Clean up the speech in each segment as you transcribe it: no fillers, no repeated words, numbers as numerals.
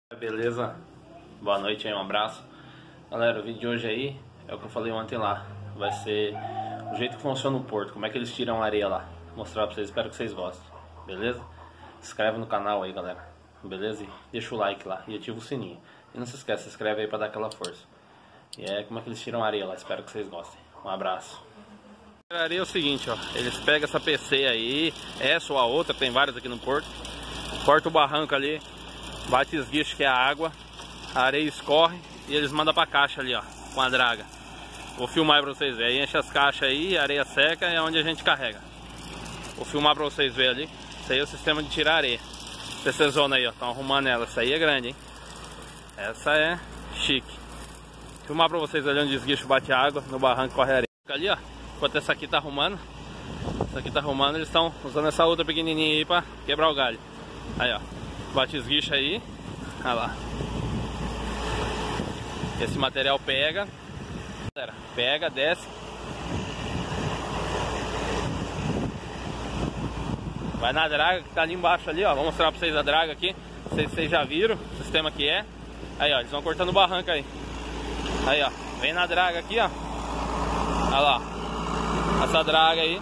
Beleza? Boa noite aí, um abraço. Galera, o vídeo de hoje aí é o que eu falei ontem lá. Vai ser o jeito que funciona o porto, como é que eles tiram a areia lá. Vou mostrar pra vocês, espero que vocês gostem. Beleza? Se inscreve no canal aí, galera. Beleza? E deixa o like lá e ativa o sininho. E não se esquece, se inscreve aí pra dar aquela força. E é como é que eles tiram a areia lá, espero que vocês gostem. Um abraço. A areia é o seguinte, ó. Eles pegam essa PC aí, essa ou a outra, tem várias aqui no porto. Corta o barranco ali, bate esguicho que é a água, a areia escorre e eles mandam pra caixa ali, ó, com a draga. Vou filmar aí pra vocês verem. Aí enche as caixas aí, a areia seca é onde a gente carrega. Vou filmar pra vocês verem ali. Isso aí é o sistema de tirar areia. Essa zona aí, ó, estão arrumando ela. Essa aí é grande, hein? Essa é chique. Vou filmar pra vocês ali onde o esguicho bate água, no barranco corre areia. Ali, ó, enquanto essa aqui tá arrumando. Essa aqui tá arrumando, eles estão usando essa outra pequenininha aí pra quebrar o galho. Aí, ó, bate esguicho aí. Olha lá. Esse material pega, galera, pega, desce, vai na draga que tá ali embaixo ali, ó. Vou mostrar pra vocês a draga aqui. Não sei se vocês já viram o sistema que é. Aí, ó, eles vão cortando o barranco aí. Aí, ó, vem na draga aqui, ó. Olha lá, essa draga aí.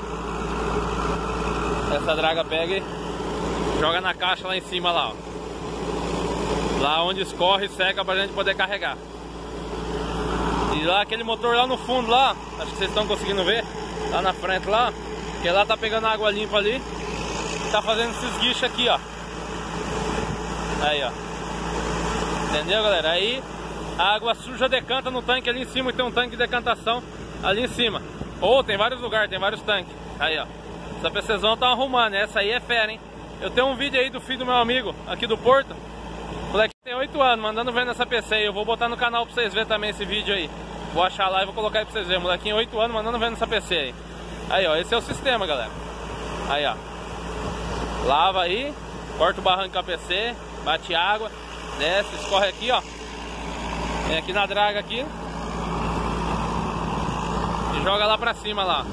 Essa draga pega e joga na caixa lá em cima lá, ó. Lá onde escorre e seca pra gente poder carregar. E lá aquele motor lá no fundo lá, acho que vocês estão conseguindo ver, lá na frente lá, que lá tá pegando água limpa ali e tá fazendo esses guichos aqui, ó. Aí, ó. Entendeu, galera? Aí a água suja decanta no tanque ali em cima, tem um tanque de decantação ali em cima. Ou tem vários lugares, tem vários tanques. Aí, ó. Essa PCzão tá arrumando, essa aí é fera, hein? Eu tenho um vídeo aí do filho do meu amigo aqui do Porto. O moleque tem 8 anos, mandando ver nessa PC aí. Eu vou botar no canal pra vocês verem também esse vídeo aí. Vou achar lá e vou colocar aí pra vocês verem. Molequinho 8 anos, mandando ver nessa PC aí. Aí, ó, esse é o sistema, galera. Aí, ó. Lava aí, corta o barranco com a PC, bate água, desce, escorre aqui, ó. Vem aqui na draga aqui. E joga lá pra cima lá.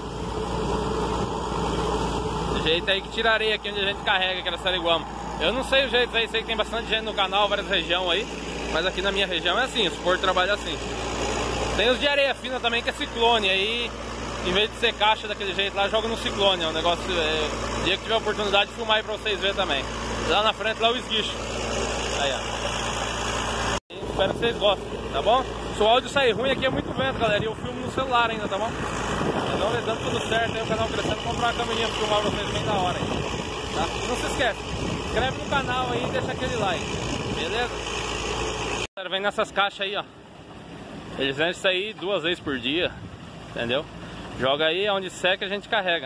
Do jeito aí que tira areia aqui onde a gente carrega, que era Sariguama. Eu não sei o jeito aí, sei que tem bastante gente no canal, várias regiões aí. Mas aqui na minha região é assim, os portos trabalham assim. Tem os de areia fina também, que é ciclone. Aí, em vez de ser caixa daquele jeito lá, joga no ciclone. É um negócio, dia que tiver oportunidade de filmar aí pra vocês verem também. Lá na frente, lá o esguicho. Aí, ó. Espero que vocês gostem, tá bom? Se o áudio sair ruim, aqui é muito vento, galera. E eu filmo no celular ainda, tá bom? Então, dando tudo certo aí, o canal crescendo, comprar uma câmerinha pra filmar pra vocês bem da hora aí, tá? Não se esquece, se inscreve no canal aí e deixa aquele like, beleza? Galera, vem nessas caixas aí, ó. Eles vendem isso aí 2 vezes por dia, entendeu? Joga aí, onde seca a gente carrega.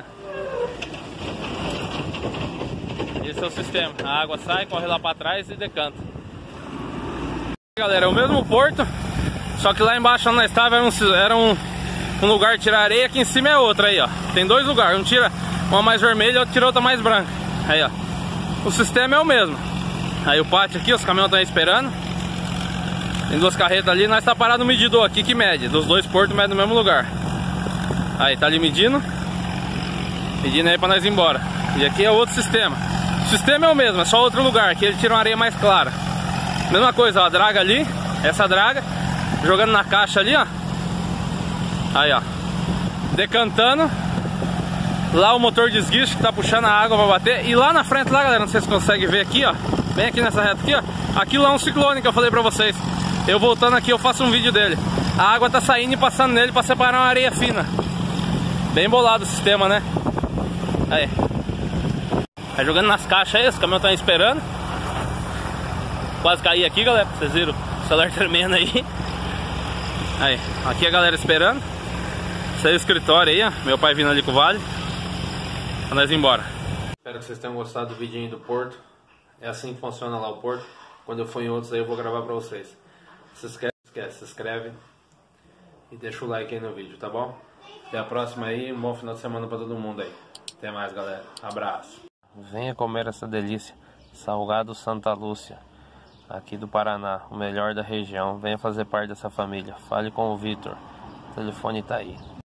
Esse é o sistema. A água sai, corre lá pra trás e decanta. Galera, é o mesmo porto, só que lá embaixo onde nós estávamos era um lugar de tirar areia, aqui em cima é outro aí, ó. Tem 2 lugares, um tira uma mais vermelha e outro tira outra mais branca. Aí, ó. O sistema é o mesmo. Aí o pátio aqui, os caminhões estão aí esperando. Tem 2 carretas ali, nós tá parado no medidor aqui que mede. Dos 2 portos mede no mesmo lugar. Aí, tá ali medindo. Medindo aí pra nós ir embora. E aqui é outro sistema. O sistema é o mesmo, é só outro lugar. Aqui ele tira uma areia mais clara. Mesma coisa, ó, a draga ali. Essa draga, jogando na caixa ali, ó. Aí, ó. Decantando. Lá o motor de esguicho que tá puxando a água pra bater. E lá na frente, lá, galera, não sei se vocês conseguem ver aqui, ó. Bem aqui nessa reta aqui, ó. Aquilo lá é um ciclone que eu falei pra vocês. Eu voltando aqui, eu faço um vídeo dele. A água tá saindo e passando nele pra separar uma areia fina. Bem bolado o sistema, né? Aí. Tá jogando nas caixas aí, os caminhões estão esperando. Quase caí aqui, galera. Vocês viram o celular tremendo aí. Aí, aqui a galera esperando. Esse aí é o escritório aí, ó. Meu pai vindo ali com o vale. Pra nós ir embora. Espero que vocês tenham gostado do vidinho do porto. É assim que funciona lá o porto. Quando eu for em outros aí eu vou gravar pra vocês. Se esquece, se inscreve e deixa o like aí no vídeo, tá bom? Até a próxima aí, um bom final de semana pra todo mundo aí. Até mais, galera. Abraço. Venha comer essa delícia. Salgado Santa Lúcia, aqui do Paraná, o melhor da região. Venha fazer parte dessa família. Fale com o Vitor. O telefone tá aí.